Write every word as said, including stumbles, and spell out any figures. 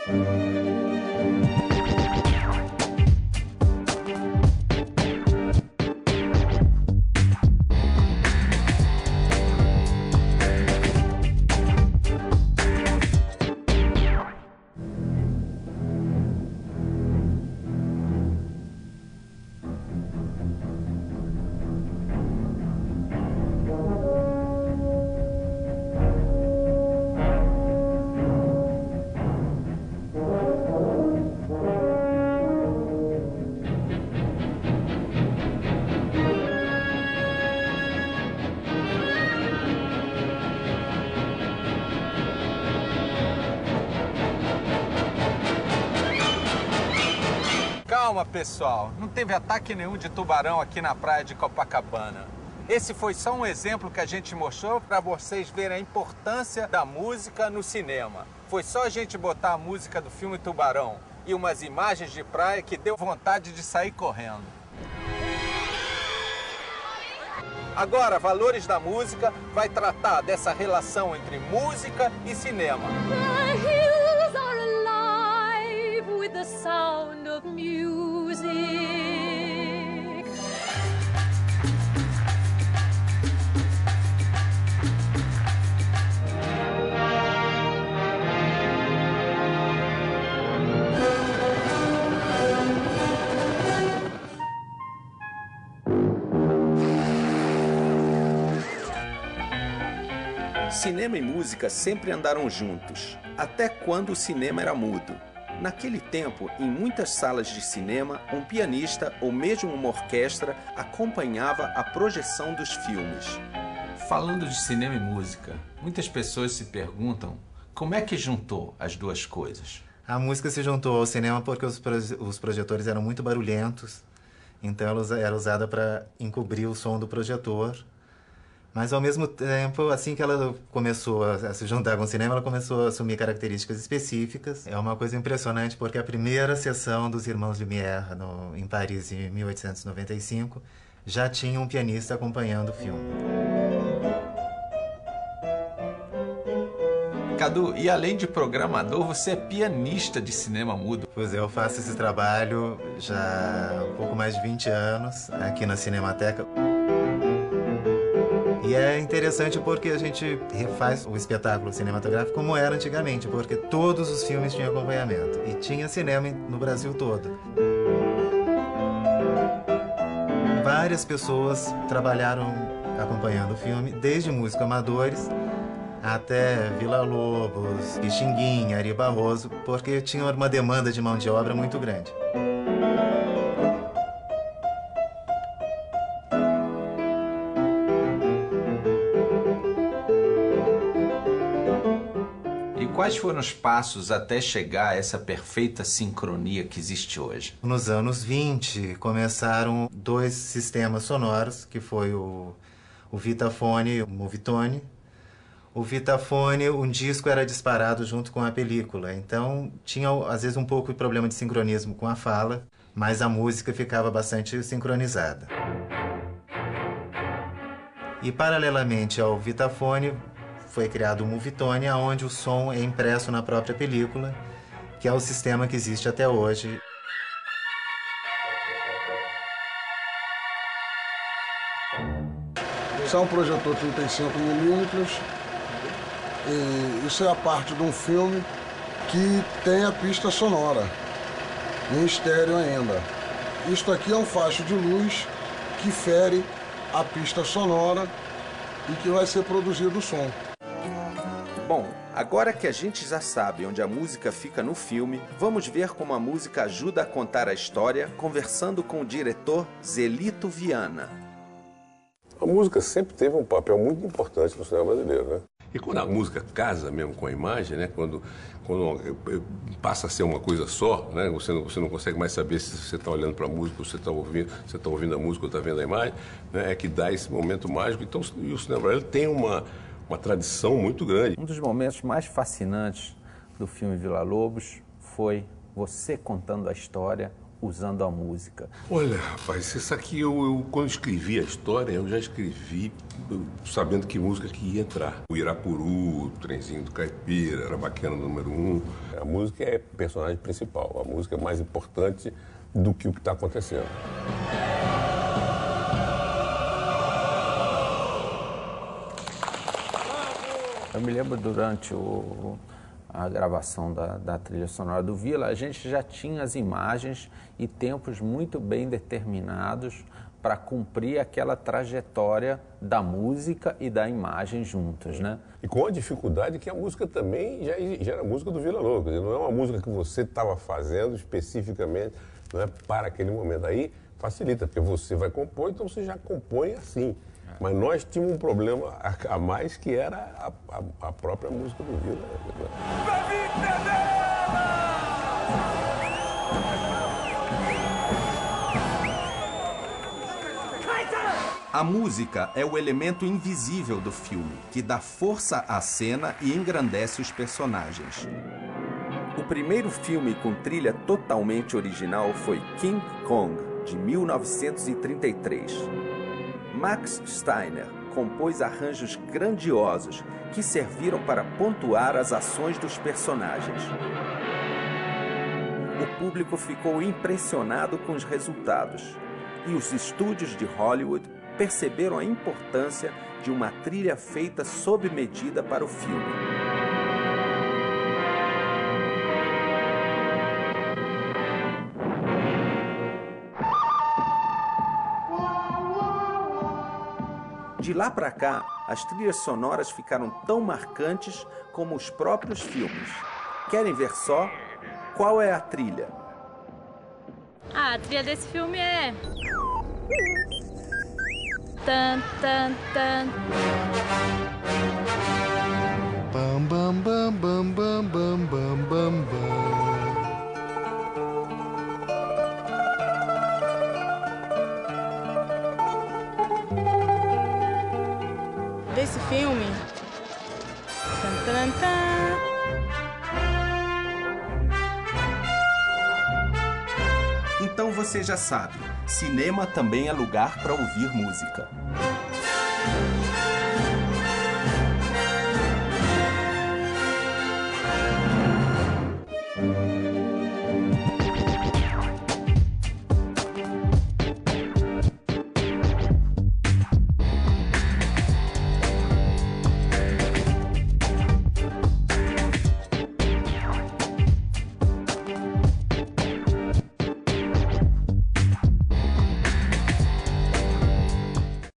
Calma, pessoal, não teve ataque nenhum de tubarão aqui na praia de Copacabana. Esse foi só um exemplo que a gente mostrou para vocês verem a importância da música no cinema. Foi só a gente botar a música do filme Tubarão e umas imagens de praia que deu vontade de sair correndo. Agora, Valores da Música vai tratar dessa relação entre música e cinema. The hills are alive with the sound of music. Cinema e música sempre andaram juntos, até quando o cinema era mudo. Naquele tempo, em muitas salas de cinema, um pianista ou mesmo uma orquestra acompanhava a projeção dos filmes. Falando de cinema e música, muitas pessoas se perguntam como é que juntou as duas coisas. A música se juntou ao cinema porque os, proje os projetores eram muito barulhentos, então ela era usada para encobrir o som do projetor. Mas, ao mesmo tempo, assim que ela começou a se juntar com o cinema, ela começou a assumir características específicas. É uma coisa impressionante, porque a primeira sessão dos Irmãos Lumière, no, em Paris, em mil oitocentos e noventa e cinco, já tinha um pianista acompanhando o filme. Cadu, e além de programador, você é pianista de cinema mudo. Pois é, eu faço esse trabalho já há um pouco mais de vinte anos, aqui na Cinemateca. E é interessante porque a gente refaz o espetáculo cinematográfico como era antigamente, porque todos os filmes tinham acompanhamento. E tinha cinema no Brasil todo. Várias pessoas trabalharam acompanhando o filme, desde músicos amadores até Villa-Lobos, Pixinguinha, Ari Barroso, porque tinha uma demanda de mão de obra muito grande. Quais foram os passos até chegar a essa perfeita sincronia que existe hoje? Nos anos vinte, começaram dois sistemas sonoros, que foi o, o Vitafone e o Movitone. O Vitafone, um disco era disparado junto com a película, então tinha às vezes um pouco de problema de sincronismo com a fala, mas a música ficava bastante sincronizada. E paralelamente ao Vitafone, foi criado o Movitone, onde o som é impresso na própria película, que é o sistema que existe até hoje. Isso é um projetor trinta e cinco milímetros, e isso é a parte de um filme que tem a pista sonora, em estéreo ainda. Isto aqui é um facho de luz que fere a pista sonora e que vai ser produzido o som. Bom, agora que a gente já sabe onde a música fica no filme, vamos ver como a música ajuda a contar a história, conversando com o diretor Zelito Viana. A música sempre teve um papel muito importante no cinema brasileiro, né? E quando a música casa mesmo com a imagem, né? Quando, quando passa a ser uma coisa só, né? Você não, você não consegue mais saber se você está olhando para a música, ou você está ouvindo, você está ouvindo a música ou está vendo a imagem, né? É que dá esse momento mágico. Então, e o cinema brasileiro tem uma uma tradição muito grande. Um dos momentos mais fascinantes do filme Villa-Lobos foi você contando a história, usando a música? Olha, rapaz, isso aqui eu, eu quando escrevi a história, eu já escrevi eu, sabendo que música que ia entrar. O Irapuru, o Trenzinho do Caipira, era Baquiana número um. A música é o personagem principal, a música é mais importante do que o que está acontecendo. Eu me lembro durante o, a gravação da, da trilha sonora do Vila, a gente já tinha as imagens e tempos muito bem determinados para cumprir aquela trajetória da música e da imagem juntos, né? E com a dificuldade que a música também já, já era música do Vila Lobos, não é uma música que você estava fazendo especificamente, não é, para aquele momento. Aí facilita, porque você vai compor, então você já compõe assim. Mas nós tínhamos um problema a, a mais, que era a, a, a própria música do Vila. A música é o elemento invisível do filme, que dá força à cena e engrandece os personagens. O primeiro filme com trilha totalmente original foi King Kong, de mil novecentos e trinta e três. Max Steiner compôs arranjos grandiosos que serviram para pontuar as ações dos personagens. O público ficou impressionado com os resultados e os estúdios de Hollywood perceberam a importância de uma trilha feita sob medida para o filme. De lá para cá, as trilhas sonoras ficaram tão marcantes como os próprios filmes. Querem ver só? Qual é a trilha? Ah, a trilha desse filme é... Tan, tan, tan. Bam, bam, bam, bam, bam, bam, bam, bam, bam. Desse filme. Tan, tan, tan. Então você já sabe, cinema também é lugar para ouvir música.